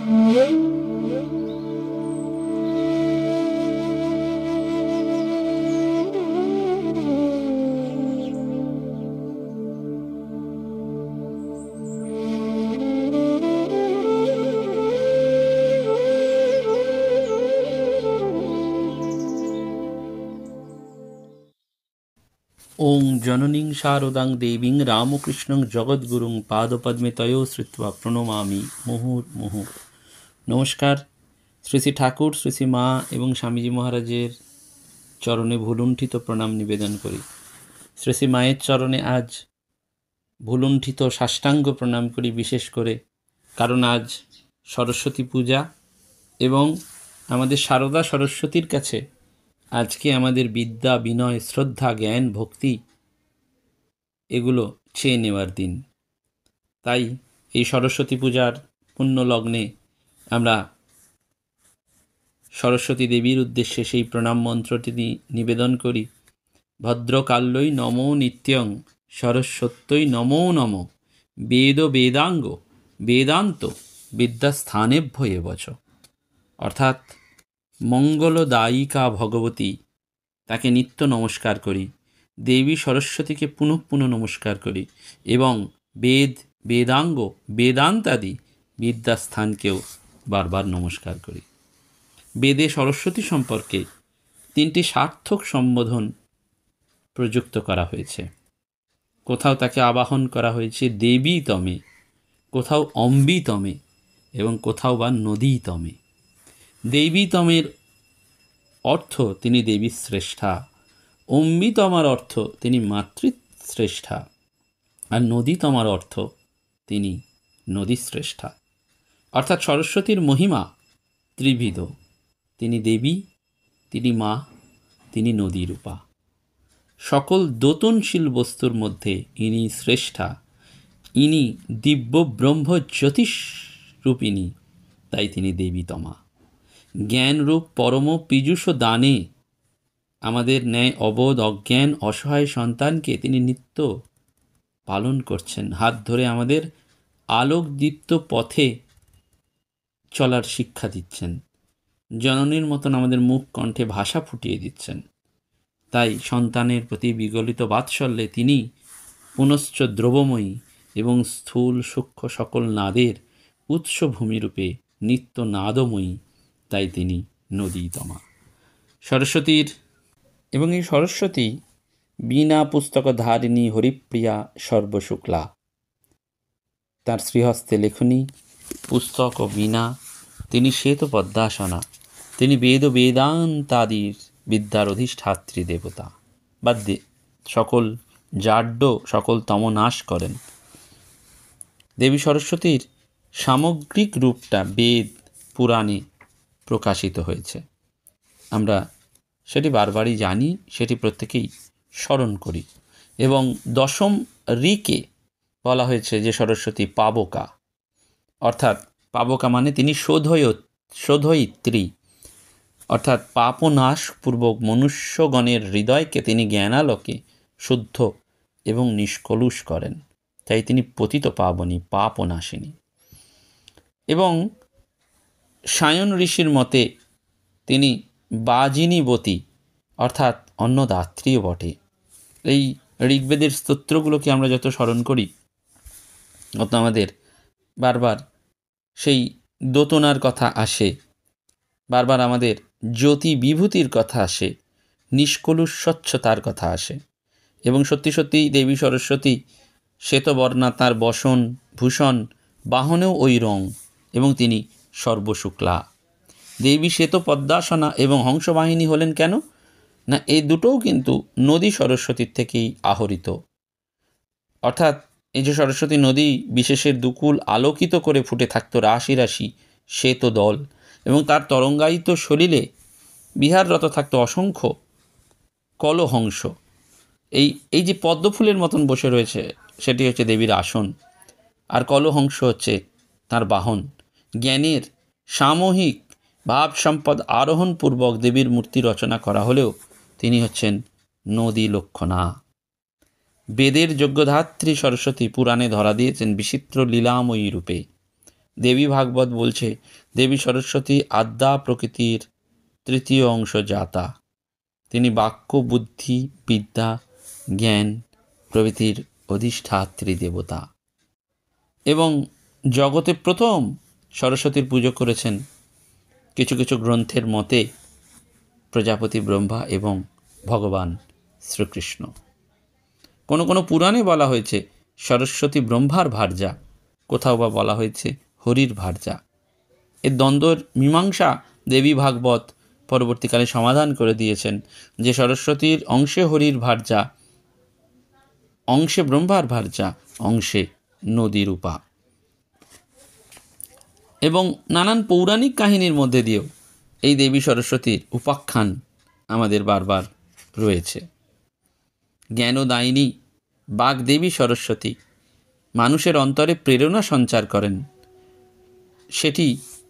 ওং জননীং শারদাং দেবীং রামকৃষ্ণং জগদ্গুরুং পাদপদ্মে তয়ো শ্রুত্বা প্রণমামি মুহুর্মুহুঃ। নমস্কার। শ্রী শ্রী ঠাকুর, শ্রী শ্রী মা এবং স্বামীজি মহারাজের চরণে ভুলুণ্ঠিত প্রণাম নিবেদন করি। শ্রী শ্রী মায়ের চরণে আজ ভুলুণ্ঠিত সাষ্টাঙ্গ প্রণাম করি, বিশেষ করে কারণ আজ সরস্বতী পূজা এবং আমাদের সারদা সরস্বতীর কাছে আজকে আমাদের বিদ্যা, বিনয়, শ্রদ্ধা, জ্ঞান, ভক্তি এগুলো চেয়ে নেওয়ার দিন। তাই এই সরস্বতী পূজার পুণ্য লগ্নে আমরা সরস্বতী দেবীর উদ্দেশ্যে সেই প্রণাম মন্ত্রটি নিবেদন করি। ভদ্রকাল্যই নমো নিত্যং সরস্বত্যই নমো নমঃ বেদ বেদাঙ্গ বেদান্ত বিদ্যাস্থানেভ্য এবচ। অর্থাৎ মঙ্গলদায়িকা ভগবতী, তাকে নিত্য নমস্কার করি। দেবী সরস্বতীকে পুনঃ পুনঃ নমস্কার করি এবং বেদ, বেদাঙ্গ, বেদান্তাদি বিদ্যাস্থানকেও বারবার নমস্কার করি। বেদে সরস্বতী সম্পর্কে 3টি সার্থক সম্বোধন প্রযুক্ত করা হয়েছে। কোথাও তাকে আবাহন করা হয়েছে দেবী তমে, কোথাও অম্বি তমে এবং কোথাও বা নদী তমে। দেবী তমের অর্থ তিনি দেবী শ্রেষ্ঠা, অম্বিতমার অর্থ তিনি মাতৃশ্রেষ্ঠা, আর নদীতমার অর্থ তিনি নদী শ্রেষ্ঠা। অর্থাৎ সরস্বতীর মহিমা ত্রিবিধ। তিনি দেবী, তিনি মা, তিনি নদী রূপা। সকল দোতনশীল বস্তুর মধ্যে ইনি শ্রেষ্ঠা, ইনি দিব্য ব্রহ্ম জ্যোতিষ রূপিণী, তাই তিনি দেবীতমা। জ্ঞানরূপ পরম পীযূষ দানে আমাদের ন্যায় অবোধ, অজ্ঞান, অসহায় সন্তানকে তিনি নিত্য পালন করছেন। হাত ধরে আমাদের আলোকদীপ্ত পথে চলার শিক্ষা দিচ্ছেন। জননীর মতন আমাদের মুখ কণ্ঠে ভাষা ফুটিয়ে দিচ্ছেন। তাই সন্তানের প্রতি বিগলিত বাৎসল্যে তিনি পুনশ্চ দ্রবময়ী এবং স্থূল সূক্ষ্ম সকল নাদের উৎসভূমিরূপে নিত্য নাদময়ী, তাই তিনি নদীতমা। সরস্বতীর এবং এই সরস্বতী বীণা পুস্তক ধারিণী হরিপ্রিয়া সর্বশুক্লা। তার শ্রীহস্তে লেখনী, পুস্তক ও বীণা। তিনি শ্বেত পদ্মাসনা, তিনি বেদ বেদান্তাদির বিদ্যার অধিষ্ঠাত্রী দেবতা। বাদ্যে সকল জাড্য, সকল তম নাশ করেন। দেবী সরস্বতীর সামগ্রিক রূপটা বেদ পুরাণে প্রকাশিত হয়েছে। আমরা সেটি বারবারই জানি, সেটি প্রত্যেকেই স্মরণ করি। এবং 10ম ঋকে বলা হয়েছে যে সরস্বতী পাবকা, অর্থাৎ পাবকা মানে তিনি শোধয়িত্রী, অর্থাৎ পাপনাশ পূর্বক মনুষ্যগণের হৃদয়কে তিনি জ্ঞানালোকে শুদ্ধ এবং নিষ্কলুষ করেন। তাই তিনি পতিত পাবনী, পাপনাশিনী। এবং সায়ন ঋষির মতে তিনি বাজিনীবতী, অর্থাৎ অন্নদাত্রীও বটে। এই ঋগ্বেদের স্তোত্রগুলোকে আমরা যত স্মরণ করি তত আমাদের বারবার সেই দোতনার কথা আসে, বারবার আমাদের জ্যোতি বিভূতির কথা আসে, নিষ্কলুষ স্বচ্ছতার কথা আসে। এবং সত্যি সত্যি দেবী সরস্বতী শ্বেতবর্ণা, তাঁর বসন ভূষণ বাহনেও ওই রং, এবং তিনি সর্বশুক্লা। দেবী শ্বেত পদ্মাসনা এবং হংসবাহিনী হলেন কেন না, এই দুটোও কিন্তু নদী সরস্বতীর থেকেই আহরিত। অর্থাৎ এই যে সরস্বতী নদী বিশেষের দুকুল আলোকিত করে ফুটে থাকতো রাশি রাশি শ্বেত দল, এবং তার তরঙ্গায়িত শরীরে বিহাররত থাকতো অসংখ্য কলহংস। এই যে পদ্মফুলের মতন বসে রয়েছে, সেটি হচ্ছে দেবীর আসন, আর কলহংস হচ্ছে তার বাহন। জ্ঞানের সামূহিক ভাব সম্পদ আরোহণপূর্বক দেবীর মূর্তি রচনা করা হলেও তিনি হচ্ছেন নদী লক্ষণা। বেদের যজ্ঞধাত্রী সরস্বতী পুরাণে ধরা দিয়েছেন বিচিত্র লীলাময়ী রূপে। দেবী ভাগবত বলছে, দেবী সরস্বতী আদ্যা প্রকৃতির তৃতীয় অংশ জাতা। তিনি বাক্য, বুদ্ধি, বিদ্যা, জ্ঞান প্রভৃতির অধিষ্ঠাত্রী দেবতা এবং জগতে প্রথম সরস্বতীর পুজো করেছেন কিছু কিছু গ্রন্থের মতে প্রজাপতি ব্রহ্মা এবং ভগবান শ্রীকৃষ্ণ। কোনো কোনো পুরাণে বলা হয়েছে সরস্বতী ব্রহ্মার ভার্যা, কোথাও বা বলা হয়েছে হরির ভার্যা। এর দ্বন্দ্বর মীমাংসা দেবী ভাগবত পরবর্তীকালে সমাধান করে দিয়েছেন যে সরস্বতীর অংশে হরির ভার্যা, অংশে ব্রহ্মার ভার্যা, অংশে নদীরূপা। এবং নানান পৌরাণিক কাহিনীর মধ্যে দিয়েও এই দেবী সরস্বতীর উপাখ্যান আমাদের বারবার রয়েছে। জ্ঞানদায়িনী বাগদেবী সরস্বতী মানুষের অন্তরে প্রেরণা সঞ্চার করেন, সেটি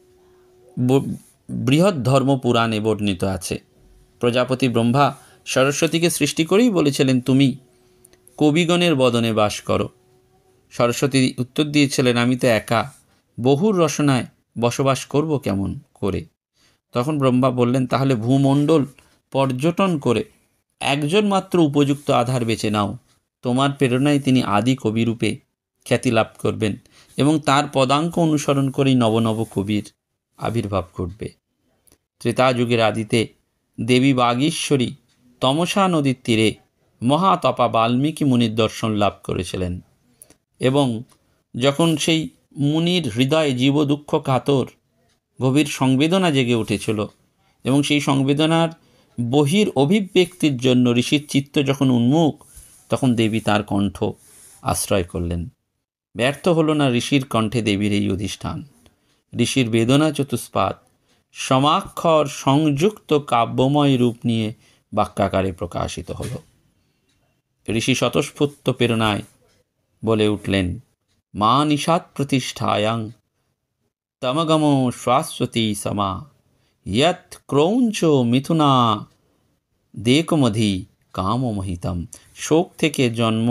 বৃহৎ ধর্ম পুরাণে বর্ণিত আছে। প্রজাপতি ব্রহ্মা সরস্বতীকে সৃষ্টি করেই বলেছিলেন, তুমি কবিগণের বদনে বাস করো। সরস্বতী উত্তর দিয়েছিলেন, আমি তো একা, বহুর রসনায় বসবাস করব কেমন করে। তখন ব্রহ্মা বললেন, তাহলে ভূমণ্ডল পর্যটন করে একজন মাত্র উপযুক্ত আধার বেছে নাও। তোমার প্রেরণায় তিনি আদি কবিরূপে খ্যাতি লাভ করবেন এবং তার পদাঙ্ক অনুসরণ করেই নবনব কবির আবির্ভাব ঘটবে। ত্রেতা যুগের আদিতে দেবী বাগীশ্বরী তমসা নদীর তীরে মহাতপা বাল্মীকি মুনির দর্শন লাভ করেছিলেন এবং যখন সেই মুনির হৃদয়ে জীব দুঃখ কাতর গভীর সংবেদনা জেগে উঠেছিল এবং সেই সংবেদনার বহির অভিব্যক্তির জন্য ঋষির চিত্ত যখন উন্মুখ, তখন দেবী তার কণ্ঠ আশ্রয় করলেন। ব্যর্থ হল না ঋষির কণ্ঠে দেবীর এই অধিষ্ঠান। ঋষির বেদনা চতুষ্পাদ সমাক্ষর সংযুক্ত কাব্যময় রূপ নিয়ে বাক্যাকারে প্রকাশিত হল। ঋষি স্বতঃস্ফূর্ত প্রেরণায় বলে উঠলেন, মা নিষাদ প্রতিষ্ঠায়াং তমগম শাশ্বতী সমা ইয়ৎ ক্রৌঞ্চ মিথুনা দেকমধি কামমোহিতম। শোক থেকে জন্ম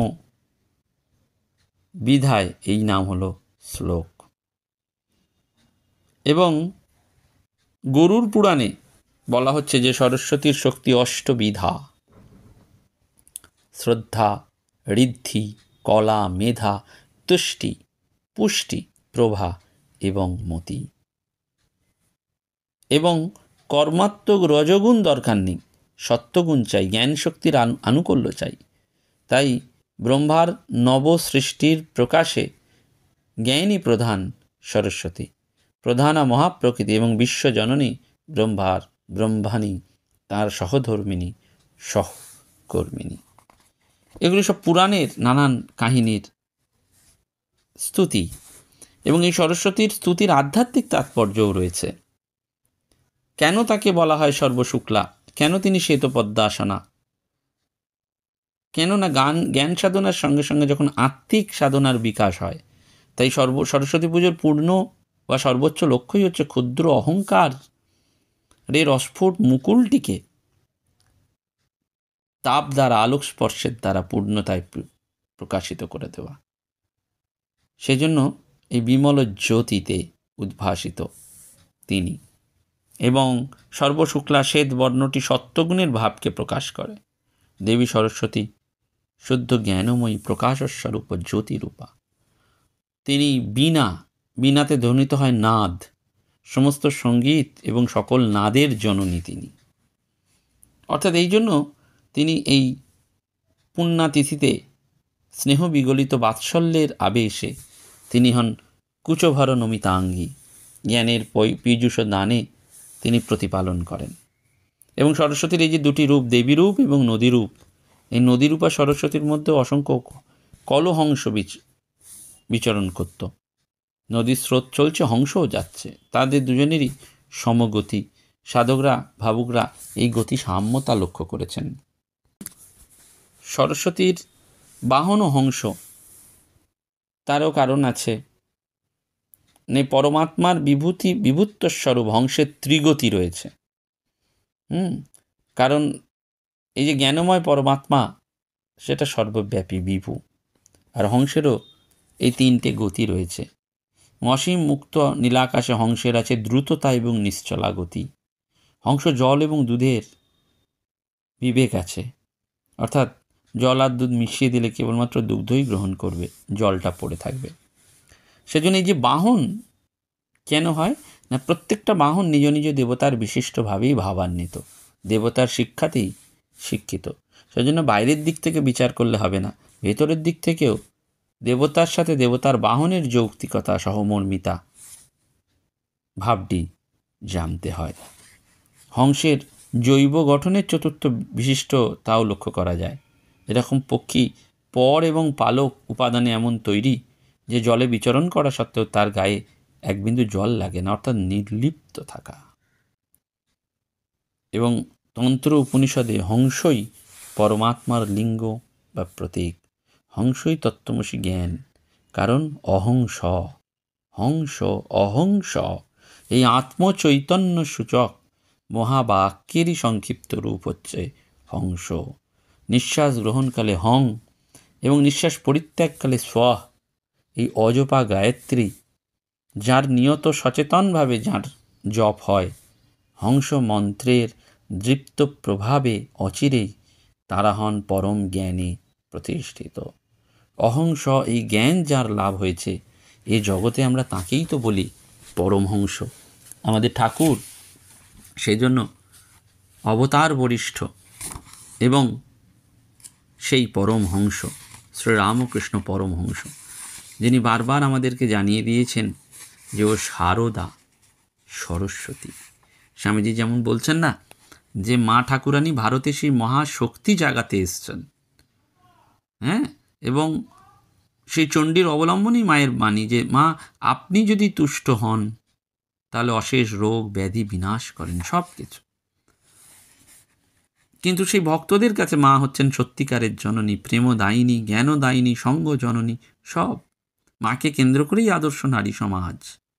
বিধায় এই নাম হলো শ্লোক। এবং গরুর পুরাণে বলা হচ্ছে যে সরস্বতীর শক্তি অষ্টবিধা: শ্রদ্ধা, ঋদ্ধি, কলা, মেধা, তুষ্টি, পুষ্টি, প্রভা এবং মতি। এবং কর্মাত্মক রজগুণ দরকার নেই, সত্যগুণ চাই, জ্ঞান শক্তির আনুকূল্য চাই। তাই ব্রহ্মার নব সৃষ্টির প্রকাশে জ্ঞানই প্রধান সরস্বতী, প্রধানা মহাপ্রকৃতি এবং বিশ্বজননী ব্রহ্মার ব্রহ্মাণী, তার সহধর্মিণী, সহকর্মিণী। এগুলি সব পুরাণের নানান কাহিনীর স্তুতি এবং এই সরস্বতীর স্তুতির আধ্যাত্মিক তাৎপর্যও রয়েছে। কেন তাকে বলা হয় সর্বশুক্লা? কেন তিনি শ্বেতপদ্মাসনা? কেননা জ্ঞান সাধনার সঙ্গে সঙ্গে যখন আত্মিক সাধনার বিকাশ হয়, তাই সরস্বতী পুজোর পূর্ণ বা সর্বোচ্চ লক্ষ্যই হচ্ছে ক্ষুদ্র অহংকার এর অস্ফুট মুকুলটিকে তাপ দ্বারা, আলোক স্পর্শের দ্বারা পূর্ণতায় প্রকাশিত করে দেওয়া। সেজন্য এই বিমল জ্যোতিতে উদ্ভাসিত তিনি। এবং সর্বশুক্লা শ্বেত বর্ণটি সত্যগুণের ভাবকে প্রকাশ করে। দেবী সরস্বতী শুদ্ধ জ্ঞানময়ী প্রকাশস্বরূপ জ্যোতিরূপা। তিনি বীণাতে ধ্বনিত হয় নাদ, সমস্ত সঙ্গীত এবং সকল নাদের জননী তিনি। অর্থাৎ এই জন্য তিনি এই পুণ্যাতিথিতে স্নেহ বিগলিত বাৎসল্যের আবেশে তিনি হন কুচভর নমিতাঙ্গী, জ্ঞানের পীযূষ দানে তিনি প্রতিপালন করেন। এবং সরস্বতীর এই যে দুটি রূপ, দেবী রূপ এবং নদী রূপ, এই নদীরূপা সরস্বতীর মধ্যে অসংখ্য কলহংস বিচরণ করত। নদীর স্রোত চলছে, হংসও যাচ্ছে, তাদের দুজনেরই সমগতি। সাধকরা, ভাবুকরা এই গতি সাম্যতা লক্ষ্য করেছেন। সরস্বতীর বাহন ও হংস, তারও কারণ আছে। পরমাত্মার বিভূত্বস্বরূপ হংসের ত্রিগতি রয়েছে। কারণ এই যে জ্ঞানময় পরমাত্মা, সেটা সর্বব্যাপী বিভু, আর হংসেরও এই তিনটে গতি রয়েছে। অসীম মুক্ত নীলাকাশে হংসের আছে দ্রুততা এবং নিশ্চলা গতি। হংস জল এবং দুধের বিবেক আছে, অর্থাৎ জল আর দুধ মিশিয়ে দিলে কেবলমাত্র দুগ্ধই গ্রহণ করবে, জলটা পড়ে থাকবে। সেজন্য এই যে বাহন কেন হয় না, প্রত্যেকটা বাহন নিজ নিজ দেবতার বিশিষ্টভাবেই ভাবান্বিত, দেবতার শিক্ষাতেই শিক্ষিত। সেজন্য বাইরের দিক থেকে বিচার করলে হবে না, ভেতরের দিক থেকেও দেবতার সাথে দেবতার বাহনের যৌক্তিকতা, সহমর্মিতা ভাবটি জানতে হয়। হংসের জৈব গঠনের চতুর্থ বিশিষ্ট তাও লক্ষ্য করা যায়। এরকম পক্ষী পর এবং পালক উপাদানে এমন তৈরি যে জলে বিচরণ করা সত্ত্বেও তার গায়ে এক বিন্দু জল লাগে না, অর্থাৎ নির্লিপ্ত থাকা। এবং তন্ত্র উপনিষদে হংসই পরমাত্মার লিঙ্গ বা প্রতীক, হংসই তত্ত্বমসি জ্ঞান, কারণ অহংস, হংস অহংস এই আত্মচৈতন্য সূচক মহাবাক্যেরই সংক্ষিপ্ত রূপ হচ্ছে হংস। নিঃশ্বাস গ্রহণকালে হং এবং নিঃশ্বাস পরিত্যাগকালে স্ব, এই অজপা গায়ত্রী যার নিয়ত সচেতনভাবে যার জপ হয়, হংস মন্ত্রের দৃপ্ত প্রভাবে অচিরেই তারা হন পরম জ্ঞানে প্রতিষ্ঠিত। অহংস এই জ্ঞান যার লাভ হয়েছে, এ জগতে আমরা তাকেই তো বলি পরমহংস। আমাদের ঠাকুর সেই জন্য অবতার বরিষ্ঠ এবং সেই পরমহংস শ্রীরামকৃষ্ণ পরমহংস, যিনি বারবার আমাদেরকে জানিয়ে দিয়েছেন যে ও সারদা সরস্বতী। স্বামীজি যেমন বলছেন না যে মা ঠাকুরানী ভারতে সেই মহাশক্তি জাগাতে এসছেন, হ্যাঁ, এবং সেই চণ্ডীর অবলম্বনেই মায়ের বাণী যে মা আপনি যদি তুষ্ট হন তাহলে অশেষ রোগ ব্যাধি বিনাশ করেন সব কিছু। কিন্তু সেই ভক্তদের কাছে মা হচ্ছেন সত্যিকারের জননী, প্রেমদায়িনী, জ্ঞানদায়িনী, সঙ্গ জননী, সব মাকে কেন্দ্র করেই আদর্শ নারী সমাজ।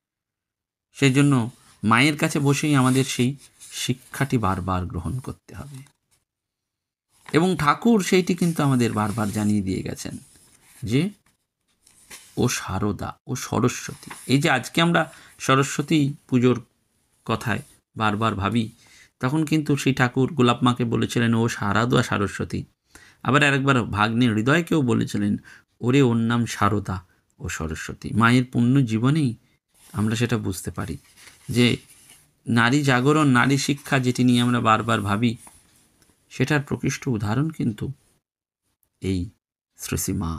সেই জন্য মায়ের কাছে বসেই আমাদের সেই শিক্ষাটি বারবার গ্রহণ করতে হবে। এবং ঠাকুর সেইটি কিন্তু আমাদের বারবার জানিয়ে দিয়ে গেছেন যে ও সারদা, ও সরস্বতী। এই যে আজকে আমরা সরস্বতী পুজোর কথায় বারবার ভাবি, তখন কিন্তু সেই ঠাকুর গোলাপ মাকে বলেছিলেন ও সারদা সরস্বতী। আবার আরেকবার ভাগ্নে হৃদয়কেও বলেছিলেন ওরে ওর নাম সারদা ও সরস্বতী। মায়ের পুণ্য জীবনেই আমরা সেটা বুঝতে পারি যে নারী জাগরণ, নারী শিক্ষা যেটি নিয়ে আমরা বারবার ভাবি, সেটার প্রকৃষ্ট উদাহরণ কিন্তু এই শ্রী মা।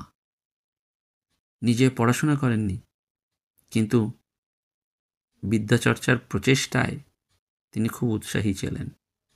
নিজে পড়াশোনা করেননি, কিন্তু বিদ্যাচর্চার প্রচেষ্টায় তিনি খুব উৎসাহী ছিলেন।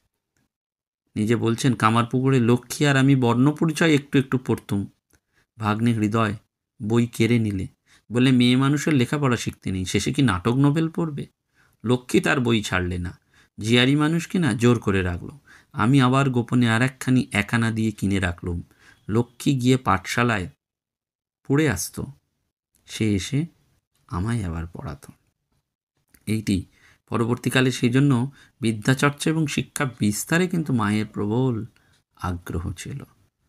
নিজে বলছেন কামারপুকুরে লক্ষ্মী আর আমি বর্ণপরিচয় একটু একটু পড়তুম, ভাগ্নে হৃদয় বই কেড়ে নিলে, বলে মেয়ে মানুষের লেখাপড়া শিখতে নেই, শেষে কি নাটক নোবেল পড়বে। লক্ষ্মী তার বই ছাড়লে না, জিয়ারি মানুষ কিনা জোর করে রাখলো, আমি আবার গোপনে আর একখানি একানা দিয়ে কিনে রাখলুম। লক্ষ্মী গিয়ে পাঠশালায় পড়ে আসতো, সে এসে আমায় আবার পড়াতো। এইটি পরবর্তীকালে সেই জন্য বিদ্যাচর্চা এবং শিক্ষা বিস্তারে কিন্তু মায়ের প্রবল আগ্রহ ছিল,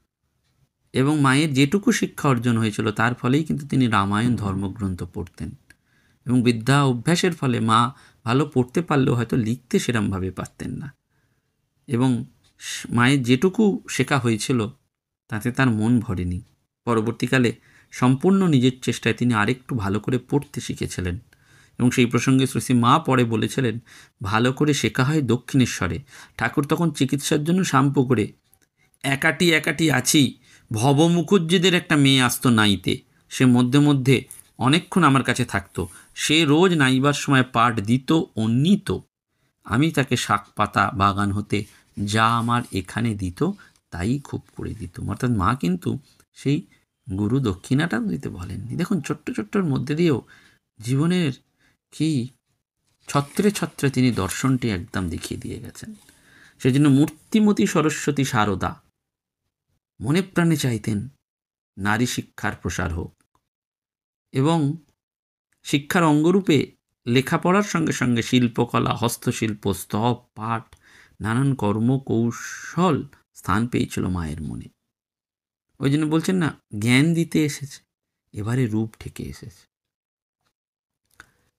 এবং মায়ের যেটুকু শিক্ষা অর্জন হয়েছিল তার ফলেই কিন্তু তিনি রামায়ণ ধর্মগ্রন্থ পড়তেন। এবং বিদ্যা অভ্যাসের ফলে মা ভালো পড়তে পারলেও হয়তো লিখতে সেরমভাবে পারতেন না, এবং মায়ের যেটুকু শেখা হয়েছিল তাতে তার মন ভরেনি। পরবর্তীকালে সম্পূর্ণ নিজের চেষ্টায় তিনি আরেকটু ভালো করে পড়তে শিখেছিলেন। এবং সেই প্রসঙ্গে শ্রী মা পরে বলেছিলেন, ভালো করে শেখা হয় দক্ষিণেশ্বরে। ঠাকুর তখন চিকিৎসার জন্য শ্যামপুকুরে একাটি একাটি আছি, ভব মুখুজ্জিদের একটা মেয়ে আসতো নাইতে, সে মধ্যে মধ্যে অনেকক্ষণ আমার কাছে থাকতো, সে রোজ নাইবার সময় পাঠ দিত ও নিত, আমি তাকে শাক পাতা বাগান হতে যা আমার এখানে দিত তাই খুব করে দিত। অর্থাৎ মা কিন্তু সেই গুরু দক্ষিণাটা দিতে বলেননি। দেখুন ছোট্ট ছোট্টর মধ্যে দিয়েও জীবনের কি ছত্রে ছত্রে তিনি দর্শনটি একদম দেখিয়ে দিয়ে গেছেন। সেই জন্য মূর্তিমতী সরস্বতী সারদা মনে প্রাণে চাইতেন নারী শিক্ষার প্রসার হোক, এবং শিক্ষার অঙ্গরূপে লেখাপড়ার সঙ্গে সঙ্গে শিল্পকলা, হস্তশিল্প, স্তব পাঠ, নানান কর্ম কৌশল স্থান পেয়েছিল মায়ের মনে। ওই জন্য বলছেন না, জ্ঞান দিতে এসেছে, এবারে রূপ ঠেকে এসেছে।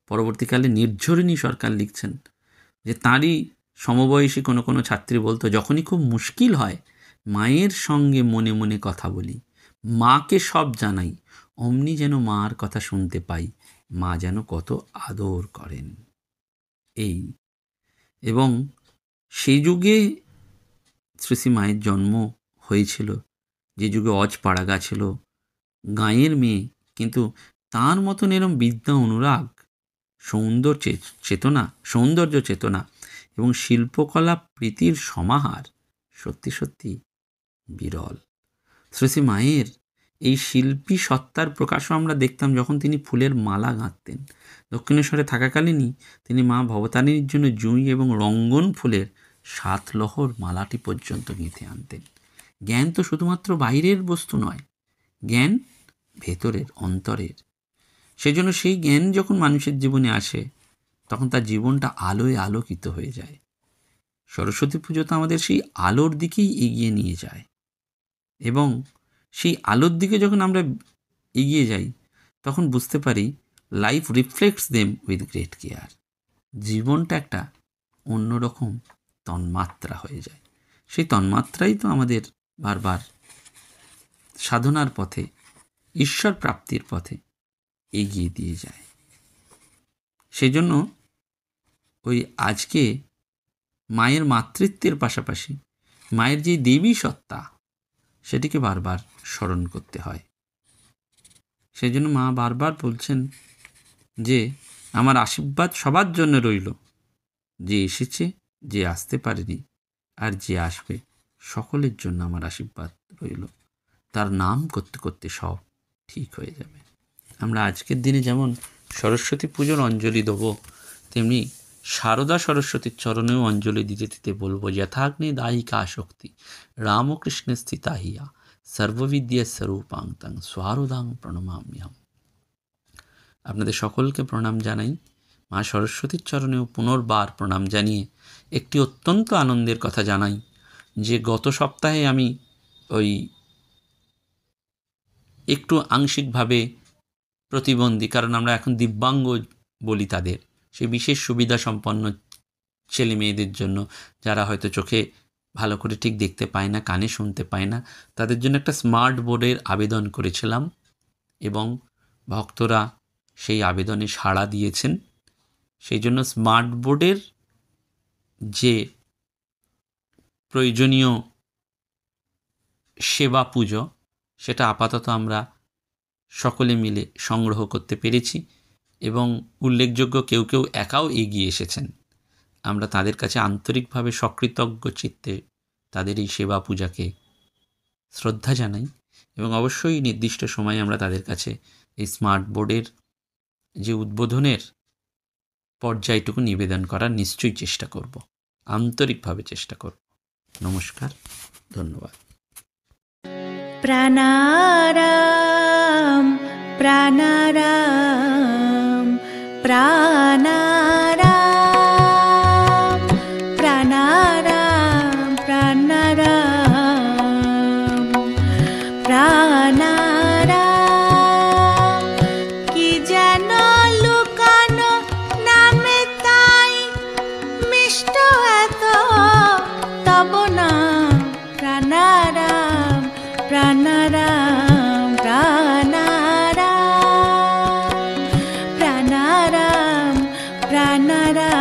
পরবর্তীকালে নির্ঝরিণী সরকার লিখছেন যে তাঁরই সমবয়সী কোনো কোনো ছাত্রী বলতো, যখনই খুব মুশকিল হয় মায়ের সঙ্গে মনে মনে কথা বলি, মাকে সব জানাই, অমনি যেন মার কথা শুনতে পাই, মা যেন কত আদর করেন। এই এবং সেই যুগে শ্রী শ্রী মায়ের জন্ম হয়েছিল, যে যুগে অজপাড়াগা ছিল, গাঁয়ের মেয়ে, কিন্তু তার মতন এরম বিদ্যা অনুরাগ, সৌন্দর্য চেতনা এবং শিল্পকলা প্রীতির সমাহার সত্যি সত্যি বিরল। শ্রী শ্রী মায়ের এই শিল্পী সত্তার প্রকাশও আমরা দেখতাম যখন তিনি ফুলের মালা গাঁথতেন। দক্ষিণেশ্বরে থাকাকালীনই তিনি মা ভবতারিণীর জন্য জুঁই এবং রঙ্গন ফুলের 7 লহর মালাটি পর্যন্ত গেঁথে আনতেন। জ্ঞান তো শুধুমাত্র বাইরের বস্তু নয়, জ্ঞান ভেতরের, অন্তরের। সেজন্য সেই জ্ঞান যখন মানুষের জীবনে আসে তখন তার জীবনটা আলোয় আলোকিত হয়ে যায়। সরস্বতী পুজো তো আমাদের সেই আলোর দিকেই এগিয়ে নিয়ে যায়, এবং সেই আলোর দিকে যখন আমরা এগিয়ে যাই তখন বুঝতে পারি life reflects them with great care. জীবনটা একটা অন্যরকম তন্মাত্রা হয়ে যায়। সেই তন্মাত্রাই তো আমাদের বারবার সাধনার পথে, ঈশ্বর প্রাপ্তির পথে এগিয়ে দিয়ে যায়। সেই জন্য ওই আজকে মায়ের মাতৃত্বের পাশাপাশি মায়ের যে দেবী সত্তা সেটিকে বারবার স্মরণ করতে হয়। সেই জন্য মা বারবার বলছেন যে আমার আশীর্বাদ সবার জন্য রইল, যে এসেছে, যে আসতে পারেনি, আর যে আসবে, সকলের জন্য আমার আশীর্বাদ রইল। তার নাম করতে করতে সব ঠিক হয়ে যাবে। আমরা আজকের দিনে যেমন সরস্বতী পুজোর অঞ্জলি দেবো, তেমনি সারদা সরস্বতীর চরণেও অঞ্জলি দিতে দিতে বলবো, যথাগ্নে দায়িকা আসক্তি রামকৃষ্ণে স্থিতা হিয়া সর্ববিদ্যা স্বরূপাং তং স্বারদাং প্রণমাম্যহম। আপনাদের সকলকে প্রণাম জানাই। মা সরস্বতীর চরণেও পুনর্বার প্রণাম জানিয়ে একটি অত্যন্ত আনন্দের কথা জানাই যে গত সপ্তাহে আমি একটু আংশিকভাবে প্রতিবন্ধী, কারণ আমরা এখন দিব্যাঙ্গ বলি তাদের, সেই বিশেষ সুবিধা সম্পন্ন ছেলে মেয়েদের জন্য, যারা হয়তো চোখে ভালো করে ঠিক দেখতে পায় না, কানে শুনতে পায় না, তাদের জন্য একটা স্মার্ট বোর্ডের আবেদন করেছিলাম এবং ভক্তরা সেই আবেদনে সাড়া দিয়েছেন। সেই জন্য স্মার্ট বোর্ডের যে প্রয়োজনীয় সেবা পুজো সেটা আপাতত আমরা সকলে মিলে সংগ্রহ করতে পেরেছি, এবং উল্লেখযোগ্য কেউ কেউ একাও এগিয়ে এসেছেন। আমরা তাদের কাছে আন্তরিকভাবে সকৃতজ্ঞ চিত্তে তাদের এই সেবা পূজাকে শ্রদ্ধা জানাই, এবং অবশ্যই নির্দিষ্ট সময়ে আমরা তাদের কাছে এই স্মার্ট বোর্ডের যে উদ্বোধনের পর্যায়টুকু নিবেদন করার নিশ্চয়ই চেষ্টা করব, আন্তরিকভাবে চেষ্টা করব। নমস্কার, ধন্যবাদ। প্রাণারাম প্রাণারাম প্রাণারাম প্রাণারাম প্রাণারাম প্রাণারাম। কি যেন লুকানো নামে তাই মিষ্ট এত তব নাম প্রাণারাম প্রাণারাম প্রাণারাম প্রাণারাম প্রাণারাম।